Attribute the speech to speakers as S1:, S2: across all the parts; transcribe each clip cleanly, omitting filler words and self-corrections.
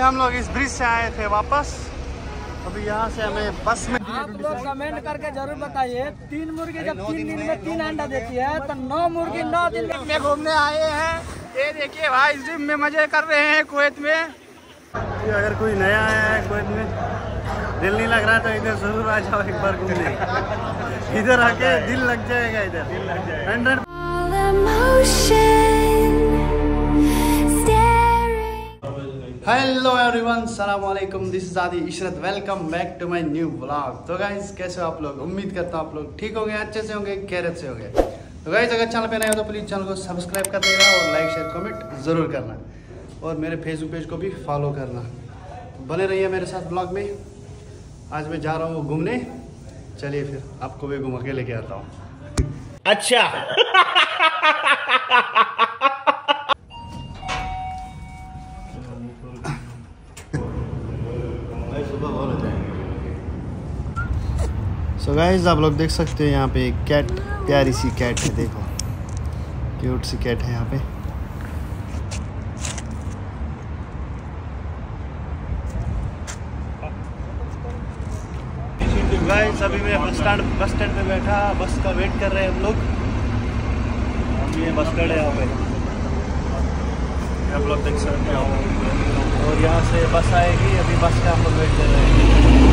S1: हम लोग इस ब्रिज से आए थे वापस। अभी यहाँ से हमें बस में
S2: आप लोग कमेंट करके जरूर बताइए, 3 मुर्गी जब 3 दिन में 3 अंडा देती है तो 9 मुर्गी 9 दिन में घूमने आए हैं। ये देखिए भाई जिम में मजे कर रहे हैं कुवैत में।
S1: अगर कोई नया आया है कुवैत में, दिल नहीं लग रहा तो इधर जरूर आ जाओ एक बार घूमने। इधर आके दिल लग जाएगा, इधर दिल लग जाएगा। हेलो एवरीवन, सलाम वालेकुम, this is Adi Ishrat, welcome back to my new vlog. तो गाइस कैसे हो आप लोग? उम्मीद करता हूँ आप लोग ठीक होंगे, अच्छे से होंगे, खैरियत से होंगे। तो गाइस अगर चैनल पे नए हो तो प्लीज़ चैनल को सब्सक्राइब कर देना और लाइक शेयर कमेंट ज़रूर करना, और मेरे फेसबुक पेज को भी फॉलो करना। बने रहिए मेरे साथ ब्लॉग में। आज मैं जा रहा हूँ घूमने, चलिए फिर आपको भी घुमा के लेके आता हूँ। अच्छा सो गाइस आप लोग देख सकते हो यहाँ पे एक कैट, प्यारी सी कैट है, देखो क्यूट सी कैट है यहाँ पे। गाइस अभी मैं बस स्टैंड पे बैठा, बस का वेट कर रहे हैं हम लोग। अभी ये बस स्टैंड है यहाँ पे, आप लोग देख सकते हो, और यहाँ से बस आएगी। अभी बस का हम लोग वेट कर रहे हैं।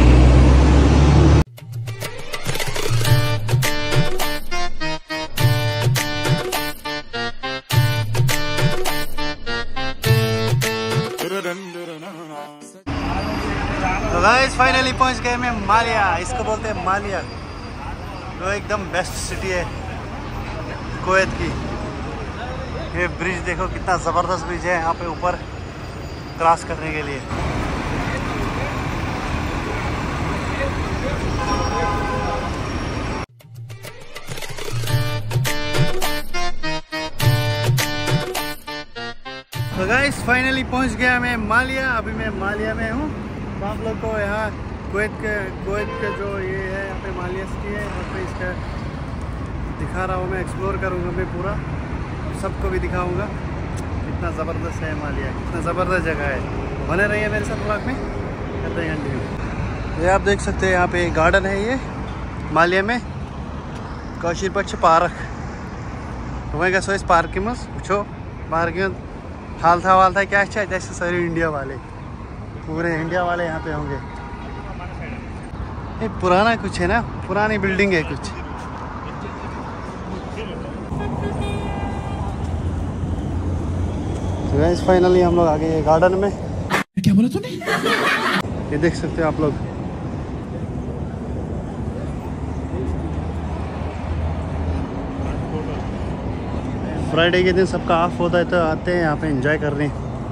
S1: तो गाइस फाइनली पहुंच गए मैं मालिया, इसको बोलते हैं मालिया। तो एकदम बेस्ट सिटी है कुवैत की। ये ब्रिज देखो कितना ज़बरदस्त ब्रिज है यहाँ पे ऊपर क्रॉस करने के लिए। तो गाइस फाइनली पहुंच गया मैं मालिया। अभी मैं मालिया में हूँ। तो आप लोग को यहाँ कुवैत के जो ये है यहाँ पे मालिया सिटी है, यहाँ पे इसका दिखा रहा हूँ मैं। एक्सप्लोर करूँगा मैं पूरा, सबको भी दिखाऊँगा कितना ज़बरदस्त है मालिया, कितना ज़बरदस्त जगह है। बने रहिए मेरे साथ ब्लॉग में, करते हैं कंटिन्यू। ये आप देख सकते हैं यहाँ पे गार्डन है ये मालिया में, कौशीर पक्ष पार्क। मैं सो इस पार्क में वो पार्क हाल था क्या अच्छा, जैसे सारे इंडिया वाले, पूरे इंडिया वाले यहाँ पे होंगे। ये पुराना कुछ है ना, पुरानी बिल्डिंग है कुछ। तो गाइस फाइनली हम लोग आ गए गार्डन में। क्या बोला तूने? ये देख सकते हो आप लोग। फ्राइडे के दिन सबका ऑफ होता है तो आते हैं यहाँ पे एंजॉय करने।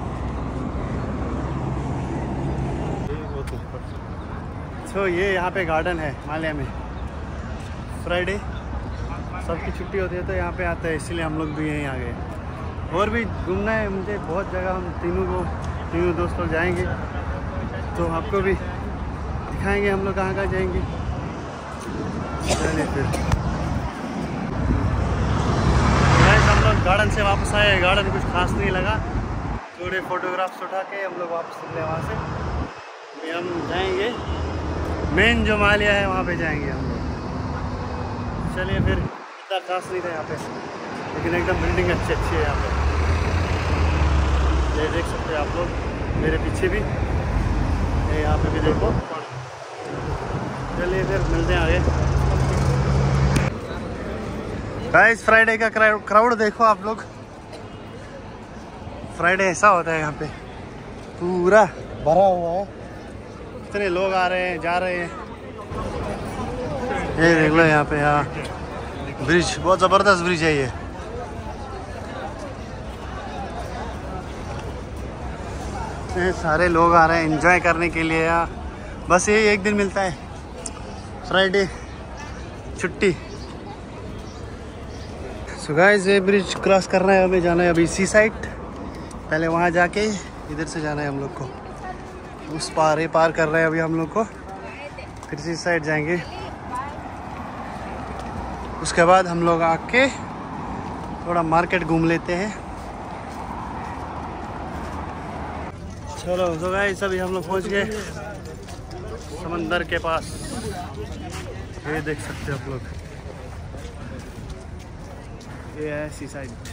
S1: तो ये यहाँ पे गार्डन है मालिया में। फ्राइडे सबकी छुट्टी होती है तो यहाँ पे आते हैं, इसलिए हम लोग भी यहीं आ गए। और भी घूमना है मुझे बहुत जगह। हम तीनों दोस्त लोग जाएंगे तो आपको भी दिखाएंगे हम लोग कहाँ कहाँ जाएंगे। चलिए फिर हम लोग गार्डन से वापस आए। गार्डन कुछ खास नहीं लगा, थोड़े फोटोग्राफ्स उठा के हम लोग वापस निकले वहाँ से। अभी हम जाएंगे मेन जो मालिया है वहाँ पे जाएंगे हम लोग। चलिए फिर, इतना खास नहीं था यहाँ पे, लेकिन एकदम बिल्डिंग अच्छी है यहाँ पे। ये देख सकते हैं आप लोग, मेरे पीछे भी ये यहाँ पे भी देखो। चलिए फिर मिलते हैं आगे। गाइस फ्राइडे का क्राउड देखो आप लोग। फ्राइडे ऐसा होता है यहाँ पे, पूरा भरा हुआ है, इतने लोग आ रहे हैं जा रहे हैं। ये देख लो यहाँ पे, यहाँ ब्रिज बहुत ज़बरदस्त ब्रिज है ये। सारे लोग आ रहे हैं एंजॉय करने के लिए। यहाँ बस यही एक दिन मिलता है, फ्राइडे छुट्टी। सो गाइस ये ब्रिज क्रॉस करना है, हमें जाना है अभी सी साइड। पहले वहाँ जाके इधर से जाना है हम लोग को, उस पार ये पार कर रहे हैं अभी हम लोग को, फिर सी साइड जाएंगे। उसके बाद हम लोग आके थोड़ा मार्केट घूम लेते हैं। चलो तो गाइस अभी हम लोग पहुंच गए समंदर के पास। ये देख सकते हो आप लोग, ये है सी साइड।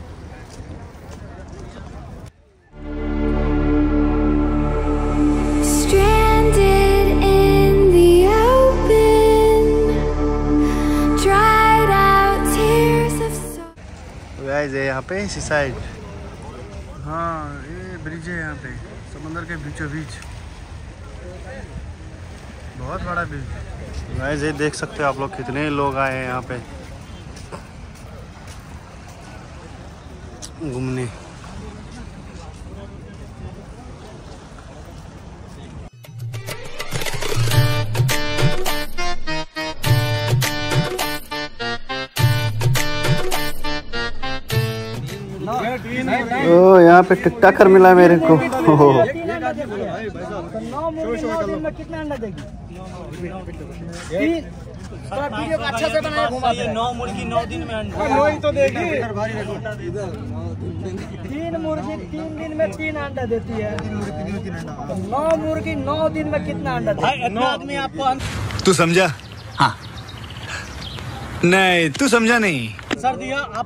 S1: गाइस ये यहाँ पे सी साइड, हाँ ये ब्रिज है यहाँ पे समंदर के बीचों बीच, बहुत बड़ा ब्रिज। गाइस ये देख सकते हो आप लोग कितने लोग आए हैं यहाँ पे घूमने। ओ यहाँ पे टिकटाकर मिला मेरे को।
S2: 9 दिन में कितना अंडा देगी? वीडियो को अच्छा से बनाया, घुमा दे।
S3: 9 मुर्गी 9 दिन में अंडा
S2: तो देगी। 3 मुर्गी 3 दिन में 3 अंडा देती है। 9 मुर्गी 9 दिन में कितना अंडा देगी?
S3: 9 आदमी आपको
S4: तू समझा? हाँ नहीं तू समझा नहीं।
S3: सर दिया आप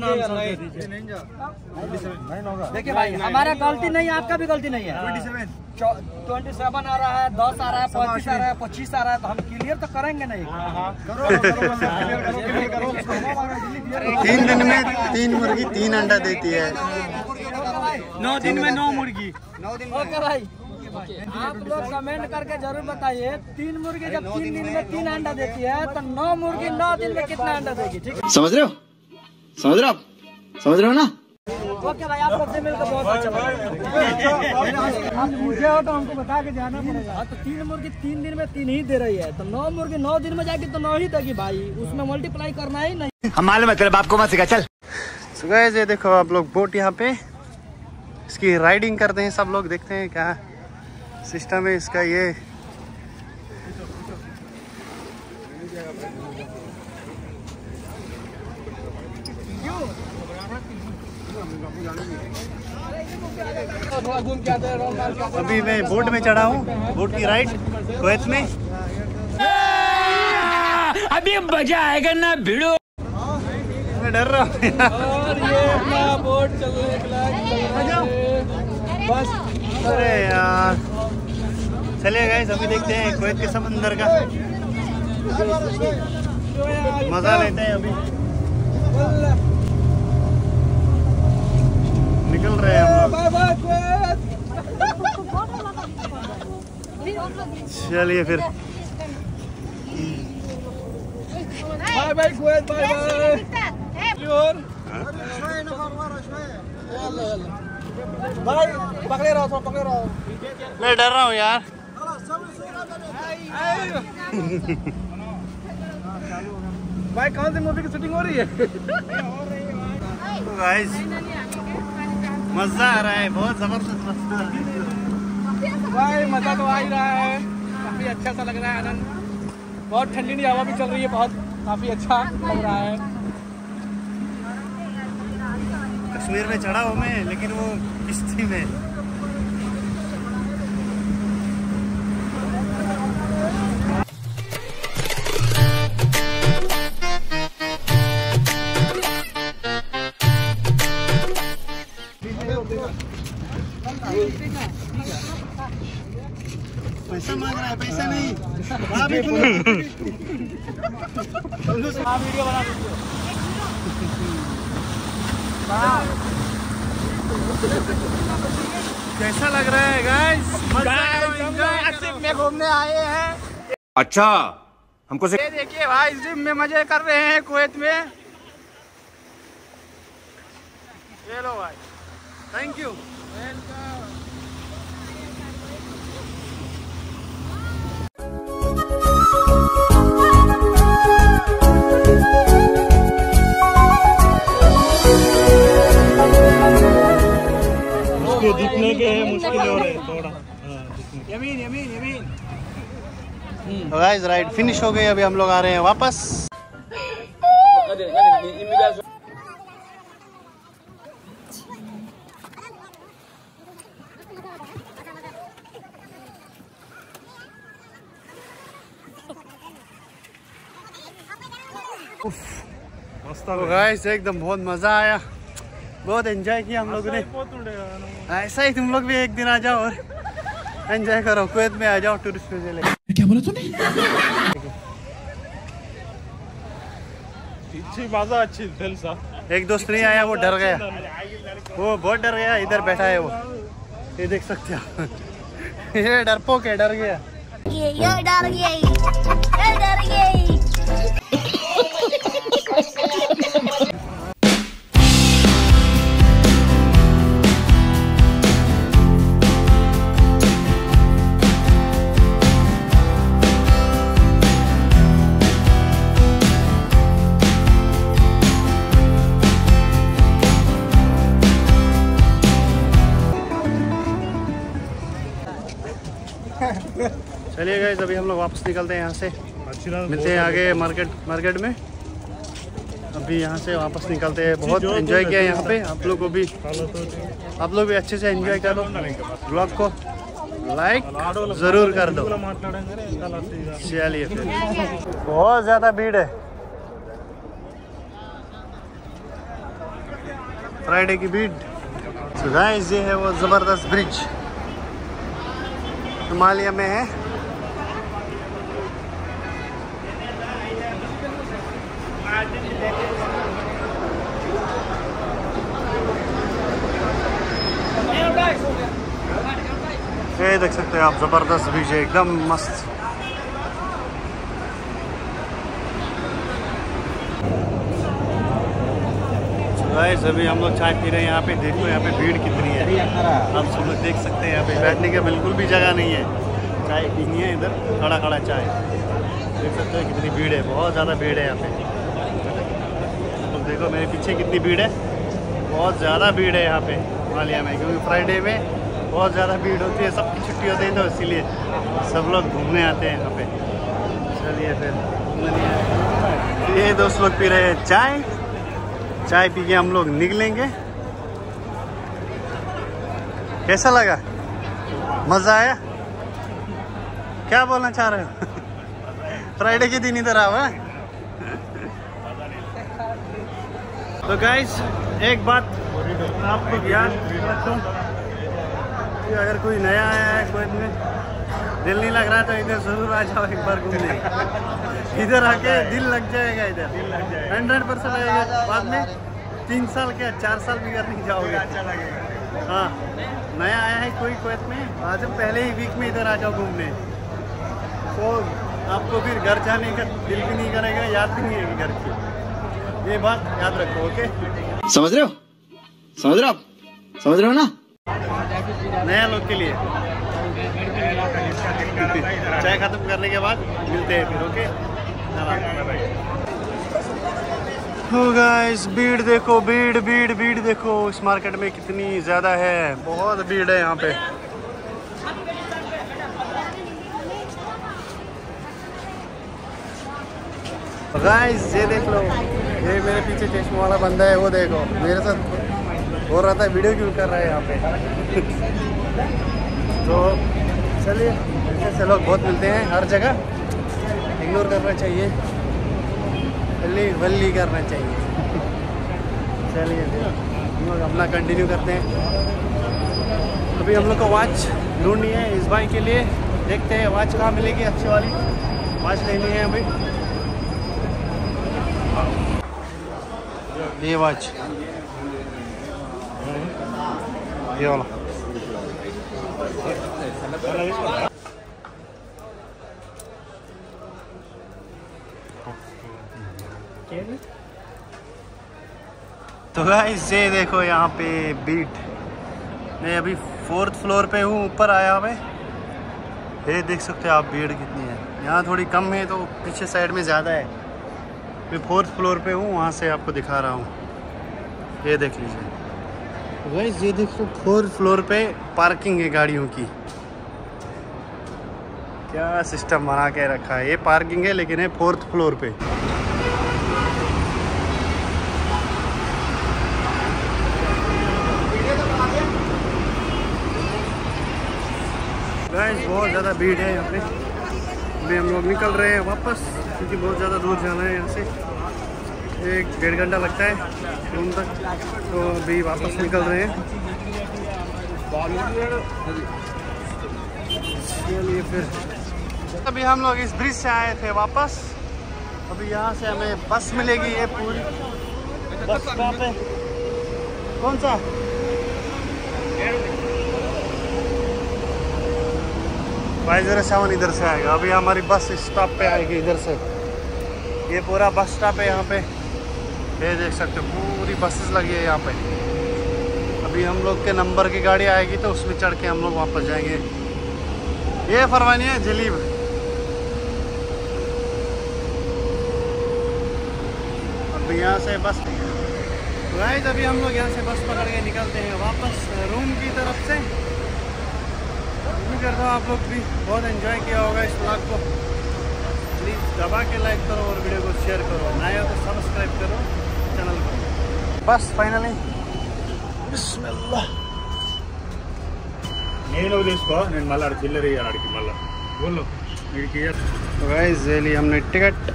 S2: देखिए भाई, हमारा गलती नहीं है, आपका भी गलती नहीं है। 27 आ रहा है, 10 आ रहा है, 35 आ रहा है, 25 आ रहा है, तो हम क्लियर तो करेंगे नहीं।
S1: 3 दिन में 3 मुर्गी 3 अंडा देती है।
S3: 9 दिन में 9 मुर्गी।
S2: ओके भाई, आप लोग कमेंट करके जरूर बताइए, 3 मुर्गी जब 3 दिन में 3 अंडा देती है तो 9 मुर्गी 9 दिन में कितना अंडा देगी? ठीक है,
S4: समझ रहे हो? समझ रहे हो? समझ रहे हो ना?
S2: ओके भाई, आप लोग से मिलकर बहुत अच्छा लगा। आप पूछे हो तो हमको बता के जाना पड़ेगा। हाँ, तो 3 मुर्गी 3 दिन में 3 ही दे रही है, तो 9 मुर्गी 9 दिन में जाएगी तो 9 ही देगी भाई, उसमें मल्टीप्लाई करना ही नहीं।
S4: हम मालूम है तेरे बाप को मत सिखा चल।
S1: So guys, ये देखो आप लोग बोट यहाँ पे इसकी राइडिंग करते हैं सब लोग, देखते हैं क्या सिस्टम है इसका। ये अभी मैं बोट में चढ़ा हूँ, बोट की राइड कुवैत में।
S4: अभी मजा आएगा ना भिड़ो।
S1: मैं डर रहा हूँ
S2: और ये अपना बोट चलने के बस।
S1: अरे यार, चलिए गाइस अभी देखते हैं कुवैत के समंदर का मजा लेते हैं। अभी निकल रहे हैं हम लोग। चलिए फिर,
S2: bye bye Kuwait, bye bye. भाई पकड़े रहो, पकड़े रहो।
S1: मैं डर रहा हूँ यार।
S2: भाई कौन सी मूवी की शूटिंग हो रही है?
S1: तो गाइस मजा आ रहा है, बहुत जबरदस्त मजा आ रहा है।
S2: भाई मजा तो आ ही रहा है, काफी अच्छा सा लग रहा है आनंद। बहुत ठंडी हवा भी चल रही है, बहुत काफी अच्छा लग रहा है।
S1: कश्मीर में चढ़ा हूँ मैं, लेकिन वो किश्ती में। पैसा मांग रहा है, पैसा नहीं।
S2: वीडियो बना दीजिए।
S1: कैसा लग रहा है गाइस?
S2: जिम में घूमने आए हैं।
S4: अच्छा हमको
S2: ये देखिए भाई, जिम में मजे कर रहे हैं कुवैत में।
S1: ये लो भाई, थैंक यू। दिखने के मुश्किल हो रहे थोड़ा।
S2: यमीन यमीन यमीन।
S1: गाइस राइड फिनिश हो गई, अभी हम लोग आ रहे हैं वापस। तो गाइस एकदम बहुत मज़ा आया, बहुत एंजॉय किया हम लोगों ने। ऐसा ही तुम लोग भी एक दिन आ जाओ और एंजॉय करो, कुवैत में आ जाओ टूरिस्ट वीज़ा लेके।
S5: क्या बोला तूने?
S1: एक दोस्त नहीं आया, वो डर गया, वो बहुत डर गया, इधर बैठा है वो, ये देख सकते हो। ये डरपोक है, डर गया।
S6: ये डर गई, ये डर गई।
S1: चलिए गाइस, अभी हम लोग वापस निकलते हैं यहाँ से, मिलते हैं आगे मार्केट में। अभी यहाँ से वापस निकलते हैं। बहुत एंजॉय किया यहाँ पे, आप लोग भी अच्छे से एंजॉय करो। ब्लॉग को लाइक ज़रूर कर दो। चलिए फिर, बहुत ज़्यादा भीड़ है, फ्राइडे की भीड़। तो गाइस ये है वो ज़बरदस्त ब्रिज, हिमालय में है। ये देख सकते हैं आप, जबरदस्त ब्रिज है, एकदम मस्त। गाइस अभी हम लोग चाय पी रहे हैं यहाँ पे। देखो यहाँ पे भीड़ कितनी है, आप सब लोग देख सकते हैं। यहाँ पे बैठने का बिल्कुल भी जगह नहीं है, चाय पीनी है इधर खड़ा चाय। देख सकते हैं कितनी भीड़ है, बहुत ज़्यादा भीड़ है यहाँ पे। तो देखो मेरे पीछे कितनी भीड़ है, बहुत ज़्यादा भीड़ है यहाँ पे हिमालय में, क्योंकि फ्राइडे में बहुत ज़्यादा भीड़ होती है, सबकी छुट्टी होती है, तो इसीलिए सब लोग घूमने आते हैं यहाँ पे। चलिए फिर, ये दोस्त लोग पी रहे हैं चाय पी के हम लोग निकलेंगे। कैसा लगा, मज़ा आया? क्या बोलना चाह रहे हो? फ्राइडे के दिन इधर आओ। तो गाइस एक बात आप लोग याद रखो कि अगर कोई नया आया है कुवैत में, दिल नहीं लग रहा तो इधर ज़रूर आ जाओ एक बार घूमने। इधर आके दिल लग जाएगा, इधर 100% लगेगा। बाद में 3 साल क्या 4 साल भी कर नहीं जाओगे, अच्छा लगेगा। हाँ, नया आया है कोई कुवैत में, आज हम पहले ही वीक में इधर आ जाओ घूमने, तो आपको फिर घर जाने का दिल भी नहीं करेगा, याद भी नहीं आएगी घर की। ये बात याद रखो, ओके?
S4: समझ रहे हो ना?
S1: नया लोग के लिए चाय खत्म करने के बाद मिलते हैं फिर, ओके? हो गाइस, भीड़ देखो, भीड़ देखो इस मार्केट में कितनी ज़्यादा है, बहुत भीड़ है यहाँ पे। गाइस ये देख लो, ये मेरे पीछे चश्मा वाला बंदा है, वो देखो मेरे साथ हो रहा था वीडियो क्यों कर रहा है यहाँ पे। तो चलिए ऐसे लोग बहुत मिलते हैं हर जगह, इग्नोर करना चाहिए, वल्ली करना चाहिए। चलिए हम लोग अपना कंटिन्यू करते हैं। अभी हम लोग को वॉच ढूंढनी है इस भाई के लिए, देखते हैं वॉच कहाँ मिलेगी, अच्छी वाली वॉच लेनी है अभी। ये वॉच, ये वाला। तो गाइस ये देखो यहाँ पे बीट, मैं अभी 4th फ्लोर पे हूँ, ऊपर आया मैं। ये देख सकते हो आप भीड़ कितनी है, यहाँ थोड़ी कम है तो पीछे साइड में ज़्यादा है। मैं 4th फ्लोर पे हूँ, वहाँ से आपको दिखा रहा हूँ, ये देख लीजिए। तो गाइस ये देखो 4th फ्लोर पे पार्किंग है गाड़ियों की, क्या सिस्टम बना के रखा है। ये पार्किंग है लेकिन है 4th फ्लोर पे। गाइस बहुत ज़्यादा भीड़ है यहाँ पे। अभी हम लोग निकल रहे हैं वापस, क्योंकि बहुत ज़्यादा दूर जाना है यहाँ से। 1-1.5 घंटा लगता है रूम तक। तो अभी वापस निकल रहे हैं। चलिए फिर अभी हम लोग इस ब्रिज से आए थे वापस। अभी यहाँ से हमें बस मिलेगी। ये पूरी बस स्टॉप है। कौन सा? भाई 07 इधर से आएगा। अभी हमारी बस स्टॉप पे आएगी इधर से। ये पूरा बस स्टॉप है यहाँ पे। ये देख सकते हो पूरी बसेस लगी है यहाँ पे। अभी हम लोग के नंबर की गाड़ी आएगी तो उसमें चढ़ के हम लोग वापस जाएंगे। ये फरवानी है जलीब। अभी यहाँ से बस गाइस, अभी हम लोग यहाँ से बस पकड़ के निकलते हैं वापस रूम की तरफ से। उम्मीद करता हूँ आप लोग भी बहुत एंजॉय किया होगा इस व्लॉग को। प्लीज़ दबा के लाइक करो और वीडियो को शेयर करो। नया हो तो सब्सक्राइब करो चैनल को। बस फाइनली बिस्मिल्लाह।
S5: నేను తీసుకో నేను మళ్ళీ చిల్లర అడిగి మళ్ళీ बोलो
S1: तो गाइस ले ली हमने टिकट।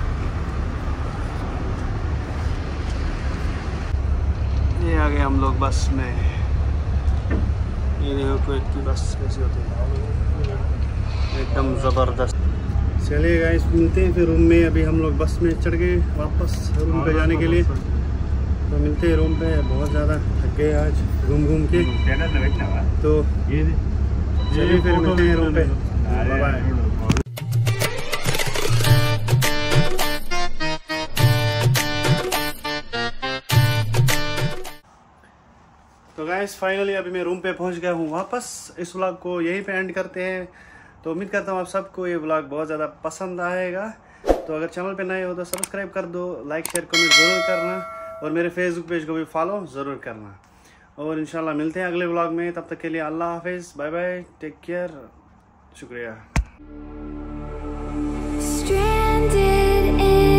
S1: ये आ गए हम लोग बस में। ये देखो कुवैत की बस कैसी होती है, एकदम ज़बरदस्त। चलिए गाइस मिलते हैं फिर रूम में। अभी हम लोग बस में चढ़ गए वापस रूम पे जाने के लिए। तो मिलते हैं रूम पे। बहुत ज़्यादा थक गए आज घूम घूम के। तो चलिए फिर मिलते हैं रूम पे। Bye bye. तो गाइस फाइनली अभी मैं रूम पे पहुंच गया हूँ वापस। इस व्लॉग को यहीं पे एंड करते हैं। तो उम्मीद करता हूँ आप सबको ये व्लॉग बहुत ज़्यादा पसंद आएगा। तो अगर चैनल पे नए हो तो सब्सक्राइब कर दो, लाइक शेयर कमेंट ज़रूर करना और मेरे फेसबुक पेज को भी फॉलो ज़रूर करना। और इंशाल्लाह मिलते हैं अगले व्लॉग में। तब तक के लिए अल्लाह हाफिज़, बाय बाय, टेक केयर, शुक्रिया।
S6: Stranded in